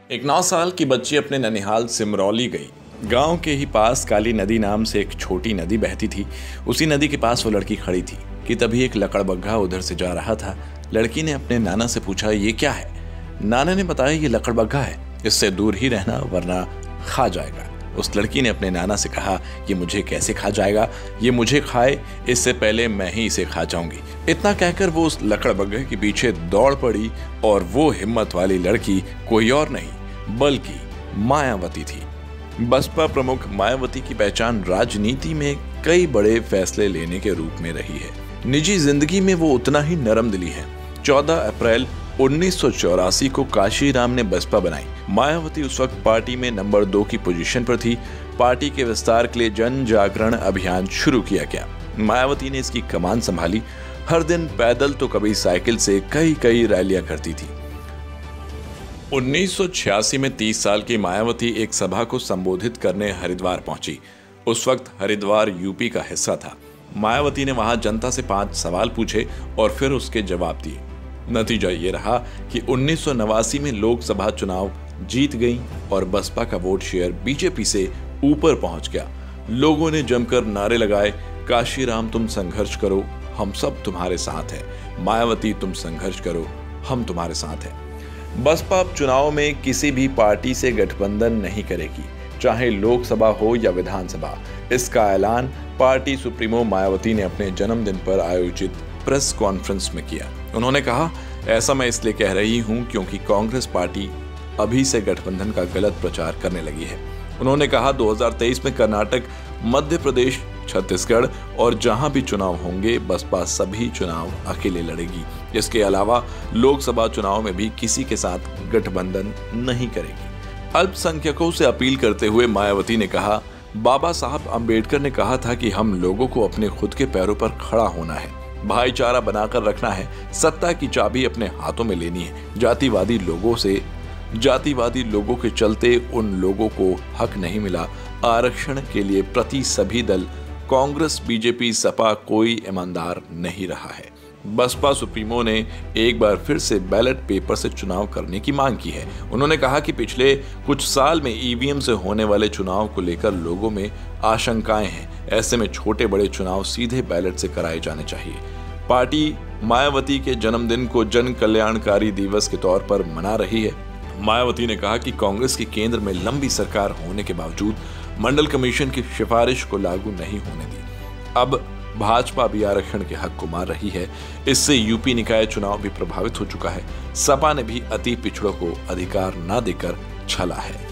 एक 9 साल की बच्ची अपने ननिहाल सिमरौली गई। गांव के ही पास काली नदी नाम से एक छोटी नदी बहती थी। उसी नदी के पास वो लड़की खड़ी थी कि तभी एक लकड़बग्घा उधर से जा रहा था। लड़की ने अपने नाना से पूछा, ये क्या है? नाना ने बताया, ये लकड़बग्घा है, इससे दूर ही रहना वरना खा जाएगा। उस लड़की ने अपने नाना से कहा, ये मुझे कैसे खा जाएगा? ये मुझे खाए इससे पहले मैं ही इसे खा जाऊंगी। इतना कहकर वो उस लकड़बग्घे के पीछे दौड़ पड़ी और वो हिम्मत वाली लड़की कोई और नहीं बल्कि मायावती थी। बसपा प्रमुख मायावती की पहचान राजनीति में कई बड़े फैसले लेने के रूप में रही है। निजी जिंदगी में वो उतना ही नरम दिली है। 14 अप्रैल 1984 को काशीराम ने बसपा बनाई। मायावती उस वक्त पार्टी में नंबर 2 की पोजीशन पर थी। पार्टी के विस्तार के लिए जन जागरण अभियान शुरू किया गया। मायावती ने इसकी कमान संभाली। हर दिन पैदल तो कभी साइकिल से कई रैलियां करती थी। 1986 में 30 साल की मायावती एक सभा को संबोधित करने हरिद्वार पहुंची। उस वक्त हरिद्वार यूपी का हिस्सा था। मायावती ने वहां जनता से 5 सवाल पूछे और फिर उसके जवाब दिए। नतीजा ये रहा कि 1989 में लोकसभा चुनाव जीत गई और बसपा का वोट शेयर बीजेपी से ऊपर पहुंच गया। लोगों ने जमकर नारे लगाए, काशीराम तुम संघर्ष करो, हम सब तुम्हारे साथ हैं। मायावती तुम संघर्ष करो, हम तुम्हारे साथ हैं। बसपा अब चुनाव में किसी भी पार्टी से गठबंधन नहीं करेगी, चाहे लोकसभा हो या विधानसभा। इसका ऐलान पार्टी सुप्रीमो मायावती ने अपने जन्मदिन पर आयोजित प्रेस कॉन्फ्रेंस में किया। उन्होंने कहा, ऐसा मैं इसलिए कह रही हूं क्योंकि कांग्रेस पार्टी अभी से गठबंधन का गलत प्रचार करने लगी है। उन्होंने कहा, 2023 में कर्नाटक, मध्य प्रदेश, छत्तीसगढ़ और जहां भी चुनाव होंगे बसपा सभी चुनाव अकेले लड़ेगी। इसके अलावा लोकसभा चुनाव में भी किसी के साथ गठबंधन नहीं करेगी। अल्पसंख्यकों से अपील करते हुए मायावती ने कहा, बाबा साहब अंबेडकर ने कहा था कि हम लोगों को अपने खुद के पैरों पर खड़ा होना है, भाईचारा बनाकर रखना है, सत्ता की चाबी अपने हाथों में लेनी है। जातिवादी लोगों के चलते उन लोगों को हक नहीं मिला। आरक्षण के लिए प्रति सभी दल, कांग्रेस, बीजेपी, सपा कोई ईमानदार नहीं रहा है। बसपा सुप्रीमो ने एक बार फिर से बैलेट पेपर से चुनाव करने की मांग की है। उन्होंने कहा कि पिछले कुछ साल में ईवीएम से होने वाले चुनाव को लेकर लोगों में आशंकाएं हैं। ऐसे में छोटे बड़े चुनाव सीधे बैलेट से कराए जाने चाहिए। पार्टी मायावती के जन्मदिन को जन कल्याणकारी दिवस के तौर पर मना रही है। मायावती ने कहा कि कांग्रेस की केंद्र में लंबी सरकार होने के बावजूद मंडल कमीशन की सिफारिश को लागू नहीं होने दी। अब भाजपा भी आरक्षण के हक को मार रही है। इससे यूपी निकाय चुनाव भी प्रभावित हो चुका है। सपा ने भी अति पिछड़ों को अधिकार न देकर छला है।